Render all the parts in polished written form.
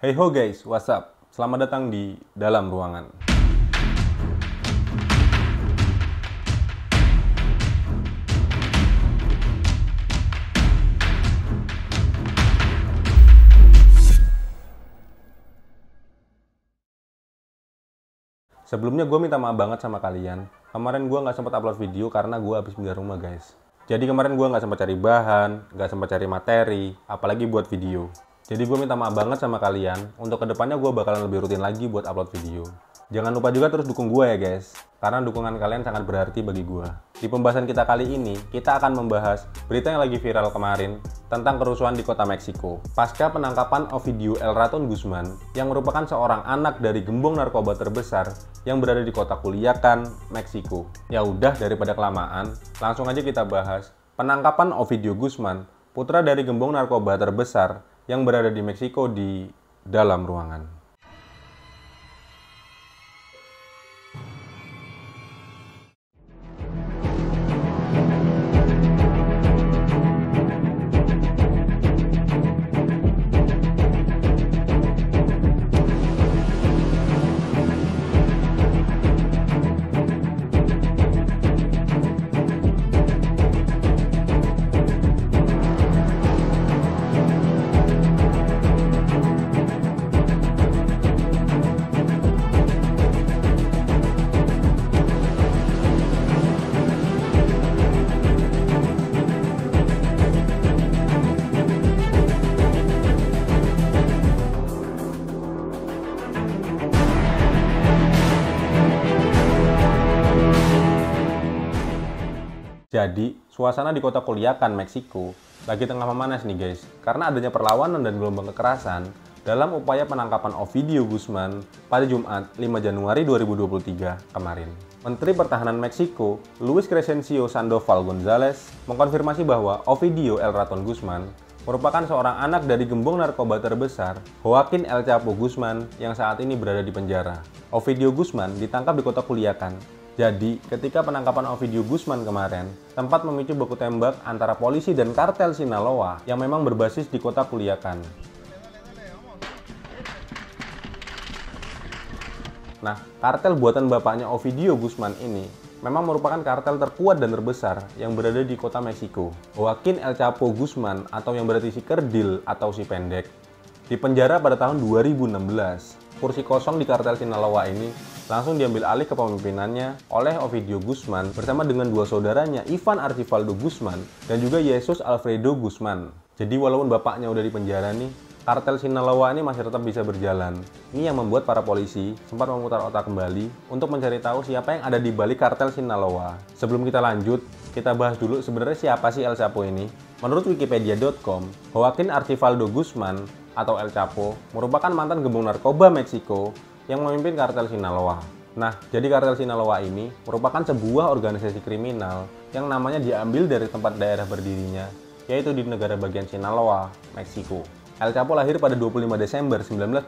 Hey ho guys, what's up? Selamat datang di Dalam Ruangan. Sebelumnya gue minta maaf banget sama kalian. Kemarin gue nggak sempat upload video karena gue habis pindah rumah guys. Jadi kemarin gue nggak sempat cari bahan, nggak sempat cari materi, apalagi buat video. Jadi gue minta maaf banget sama kalian. Untuk kedepannya gue bakalan lebih rutin lagi buat upload video. Jangan lupa juga terus dukung gue ya guys, karena dukungan kalian sangat berarti bagi gue. Di pembahasan kita kali ini, kita akan membahas berita yang lagi viral kemarin tentang kerusuhan di kota Meksiko. Pasca penangkapan Ovidio El Raton Guzman, yang merupakan seorang anak dari gembong narkoba terbesar yang berada di kota Culiacan, Meksiko. Ya udah, daripada kelamaan, langsung aja kita bahas penangkapan Ovidio Guzman, putra dari gembong narkoba terbesar yang berada di Meksiko di Dalam Ruangan. Jadi, suasana di kota Culiacan, Meksiko, lagi tengah memanas nih guys, karena adanya perlawanan dan gelombang kekerasan dalam upaya penangkapan Ovidio Guzman pada Jumat 5 Januari 2023 kemarin. Menteri Pertahanan Meksiko, Luis Crescencio Sandoval González, mengkonfirmasi bahwa Ovidio El Raton Guzman merupakan seorang anak dari gembong narkoba terbesar, Joaquín El Chapo Guzman, yang saat ini berada di penjara. Ovidio Guzman ditangkap di kota Culiacan. Jadi, ketika penangkapan Ovidio Guzman kemarin, sempat memicu baku tembak antara polisi dan kartel Sinaloa yang memang berbasis di kota Culiacan. Nah, kartel buatan bapaknya Ovidio Guzman ini memang merupakan kartel terkuat dan terbesar yang berada di kota Meksiko. Joaquín El Chapo Guzman, atau yang berarti si kerdil atau si pendek, dipenjara pada tahun 2016. Kursi kosong di kartel Sinaloa ini langsung diambil alih kepemimpinannya oleh Ovidio Guzman bersama dengan dua saudaranya, Ivan Archivaldo Guzman dan juga Jesus Alfredo Guzman. Jadi walaupun bapaknya udah di penjara nih, kartel Sinaloa ini masih tetap bisa berjalan. Ini yang membuat para polisi sempat memutar otak kembali untuk mencari tahu siapa yang ada di balik kartel Sinaloa. Sebelum kita lanjut, kita bahas dulu sebenarnya siapa sih El Chapo ini. Menurut wikipedia.com, Joaquín Archivaldo Guzman atau El Chapo merupakan mantan gembong narkoba Meksiko yang memimpin kartel Sinaloa. Nah, jadi kartel Sinaloa ini merupakan sebuah organisasi kriminal yang namanya diambil dari tempat daerah berdirinya, yaitu di negara bagian Sinaloa, Meksiko. El Chapo lahir pada 25 Desember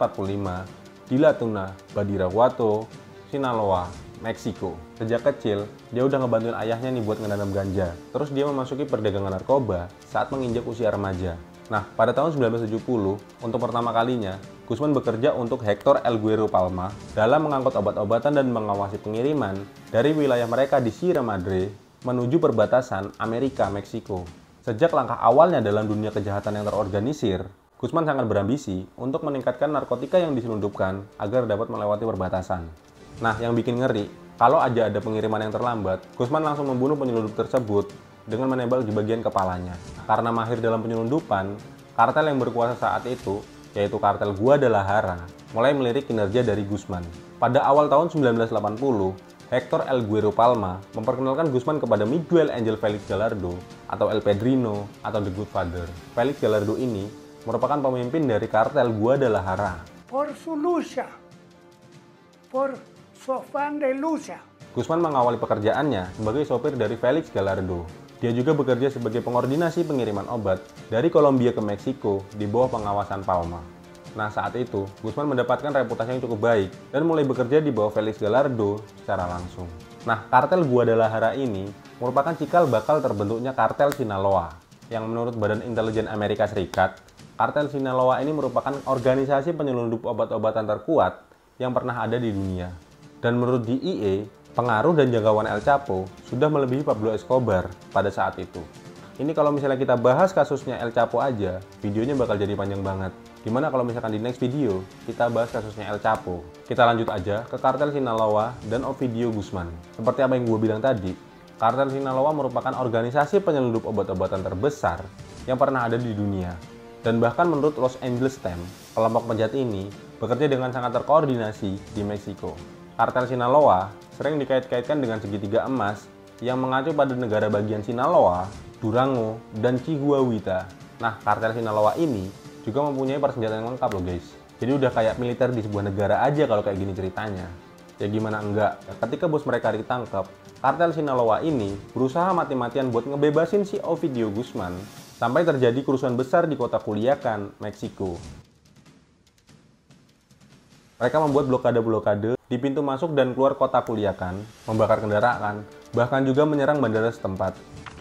1945 di La Tuna, Badiraguato, Sinaloa, Meksiko. Sejak kecil, dia udah ngebantuin ayahnya nih buat ngedanam ganja. Terus dia memasuki perdagangan narkoba saat menginjak usia remaja. Nah, pada tahun 1970, untuk pertama kalinya, Guzman bekerja untuk Hector El Güero Palma dalam mengangkut obat-obatan dan mengawasi pengiriman dari wilayah mereka di Sierra Madre menuju perbatasan Amerika-Meksiko. Sejak langkah awalnya dalam dunia kejahatan yang terorganisir, Guzman sangat berambisi untuk meningkatkan narkotika yang diselundupkan agar dapat melewati perbatasan. Nah, yang bikin ngeri, kalau aja ada pengiriman yang terlambat, Guzman langsung membunuh penyelundup tersebut dengan menembak di bagian kepalanya. Karena mahir dalam penyelundupan, kartel yang berkuasa saat itu, yaitu kartel Guadalajara, mulai melirik kinerja dari Guzman. Pada awal tahun 1980, Hector El Güero Palma memperkenalkan Guzman kepada Miguel Angel Felix Gallardo atau El Padrino atau The Godfather. Felix Gallardo ini merupakan pemimpin dari kartel Guadalajara. Por su lucha, por su afán de lucha. Guzman mengawali pekerjaannya sebagai sopir dari Felix Gallardo. Dia juga bekerja sebagai pengordinasi pengiriman obat dari Kolombia ke Meksiko di bawah pengawasan Palma. Nah, saat itu, Guzman mendapatkan reputasi yang cukup baik dan mulai bekerja di bawah Felix Gallardo secara langsung. Nah, kartel Guadalajara ini merupakan cikal bakal terbentuknya kartel Sinaloa, yang menurut Badan Intelijen Amerika Serikat Kartel Sinaloa ini merupakan organisasi penyelundup obat-obatan terkuat yang pernah ada di dunia. Dan menurut DEA, pengaruh dan jangkauan El Chapo sudah melebihi Pablo Escobar pada saat itu. Ini kalau misalnya kita bahas kasusnya El Chapo aja, videonya bakal jadi panjang banget. Gimana kalau misalkan di next video, kita bahas kasusnya El Chapo. Kita lanjut aja ke Kartel Sinaloa dan Ovidio Guzman. Seperti apa yang gue bilang tadi, Kartel Sinaloa merupakan organisasi penyelundup obat-obatan terbesar yang pernah ada di dunia. Dan bahkan menurut Los Angeles Times, kelompok penjahat ini bekerja dengan sangat terkoordinasi di Meksiko. Kartel Sinaloa sering dikait-kaitkan dengan segitiga emas yang mengacu pada negara bagian Sinaloa, Durango, dan Chihuahua. Nah, kartel Sinaloa ini juga mempunyai persenjataan yang lengkap loh guys. Jadi udah kayak militer di sebuah negara aja kalau kayak gini ceritanya. Ya gimana enggak, ketika bos mereka ditangkap, kartel Sinaloa ini berusaha mati-matian buat ngebebasin si Ovidio Guzman sampai terjadi kerusuhan besar di kota Culiacan, Meksiko. Mereka membuat blokade-blokade di pintu masuk dan keluar kota Culiacan, membakar kendaraan, bahkan juga menyerang bandara setempat.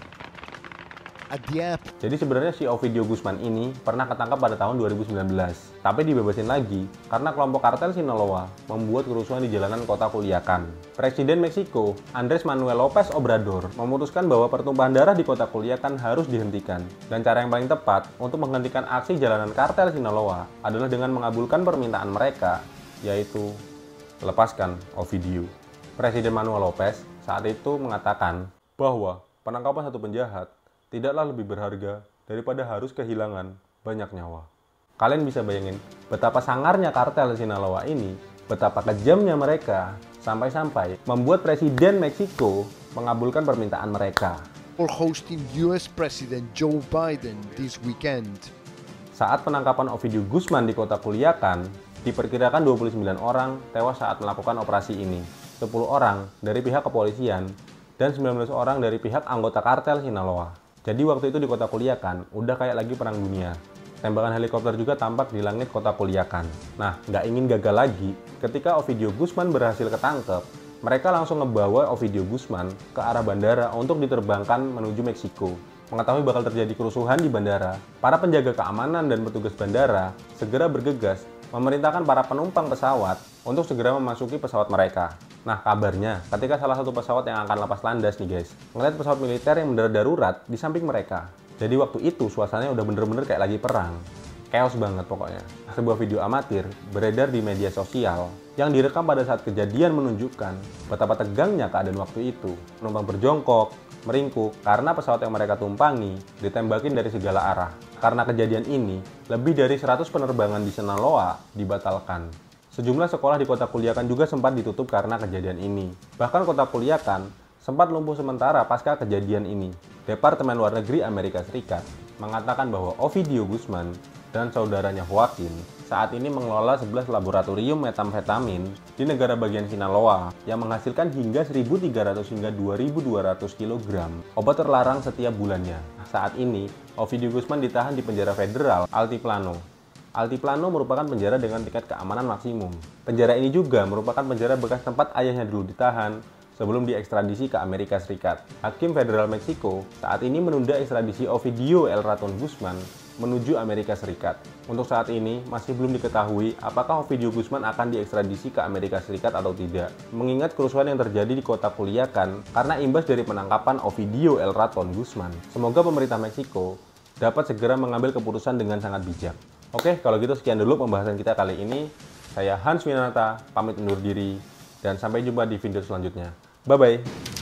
Jadi sebenarnya si Ovidio Guzman ini pernah ketangkap pada tahun 2019, tapi dibebasin lagi karena kelompok kartel Sinaloa membuat kerusuhan di jalanan kota Culiacan. Presiden Meksiko, Andrés Manuel López Obrador, memutuskan bahwa pertumpahan darah di kota Culiacan harus dihentikan. Dan cara yang paling tepat untuk menghentikan aksi jalanan kartel Sinaloa adalah dengan mengabulkan permintaan mereka, yaitu lepaskan Ovidio. Presiden Manuel López saat itu mengatakan bahwa penangkapan satu penjahat tidaklah lebih berharga daripada harus kehilangan banyak nyawa. Kalian bisa bayangin betapa sangarnya kartel Sinaloa ini, betapa kejamnya mereka, sampai-sampai membuat Presiden Meksiko mengabulkan permintaan mereka. For hosting US President Joe Biden this weekend. Saat penangkapan Ovidio Guzman di kota Culiacan, diperkirakan 29 orang tewas saat melakukan operasi ini. 10 orang dari pihak kepolisian dan 19 orang dari pihak anggota kartel Sinaloa. Jadi waktu itu di kota Culiacan udah kayak lagi perang dunia. Tembakan helikopter juga tampak di langit kota Culiacan. Nah, nggak ingin gagal lagi, ketika Ovidio Guzman berhasil ketangkep, mereka langsung ngebawa Ovidio Guzman ke arah bandara untuk diterbangkan menuju Meksiko. Mengetahui bakal terjadi kerusuhan di bandara, para penjaga keamanan dan petugas bandara segera bergegas memerintahkan para penumpang pesawat untuk segera memasuki pesawat mereka. Nah, kabarnya ketika salah satu pesawat yang akan lepas landas nih guys, ngeliat pesawat militer yang mendarat darurat di samping mereka. Jadi waktu itu suasananya udah bener-bener kayak lagi perang. Chaos banget pokoknya. Sebuah video amatir beredar di media sosial yang direkam pada saat kejadian menunjukkan betapa tegangnya keadaan waktu itu. Penumpang berjongkok, meringkuk karena pesawat yang mereka tumpangi ditembakin dari segala arah. Karena kejadian ini, lebih dari 100 penerbangan di Sinaloa dibatalkan. Sejumlah sekolah di kota Culiacan juga sempat ditutup karena kejadian ini. Bahkan kota Culiacan sempat lumpuh sementara pasca kejadian ini. Departemen Luar Negeri Amerika Serikat mengatakan bahwa Ovidio Guzman dan saudaranya Joaquin saat ini mengelola 11 laboratorium metamfetamin di negara bagian Sinaloa yang menghasilkan hingga 1.300 hingga 2.200 kg obat terlarang setiap bulannya. Saat ini, Ovidio Guzman ditahan di penjara federal Altiplano. Altiplano merupakan penjara dengan tingkat keamanan maksimum. Penjara ini juga merupakan penjara bekas tempat ayahnya dulu ditahan sebelum diekstradisi ke Amerika Serikat. Hakim Federal Meksiko saat ini menunda ekstradisi Ovidio El Raton Guzman menuju Amerika Serikat. Untuk saat ini, masih belum diketahui apakah Ovidio Guzman akan diekstradisi ke Amerika Serikat atau tidak. Mengingat kerusuhan yang terjadi di kota Culiacan karena imbas dari penangkapan Ovidio El Raton Guzman. Semoga pemerintah Meksiko dapat segera mengambil keputusan dengan sangat bijak. Oke, kalau gitu sekian dulu pembahasan kita kali ini. Saya Hans Winata, pamit undur diri, dan sampai jumpa di video selanjutnya. Bye-bye!